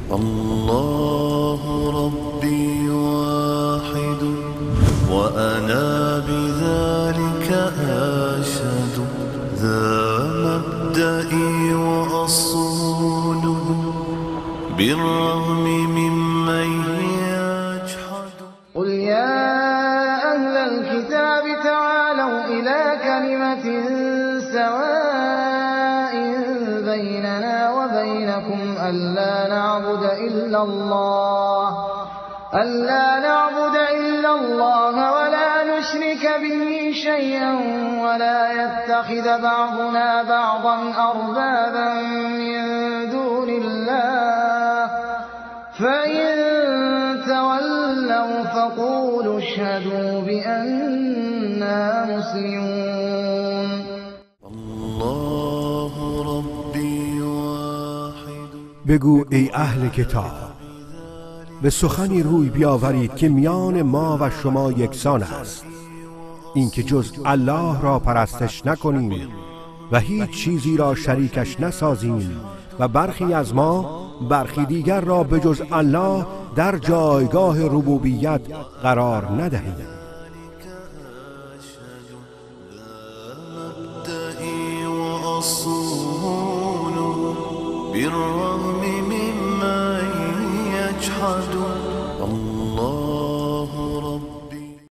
الله ربي واحد وأنا بذلك أشهد ذا مبدئي وأصوله بالرغم ممن يجحد. قل يا أهل الكتاب تعالوا إلى كلمة سواء بيننا وبينكم ألا نعبد إلا الله ولا نشرك به شيئا ولا يتخذ بعضنا بعضا أربابا من دون الله فإن تولوا فقولوا اشهدوا بأننا مسلمون. الله ربي واحد. بگو ای اهل کتاب، به سخنی روی بیاورید که میان ما و شما یکسان است، اینکه جز الله را پرستش نکنیم و هیچ چیزی را شریکش نسازیم و برخی از ما برخی دیگر را به جز الله در جایگاه ربوبیت قرار ندهیم. بالرغم ممن يجحد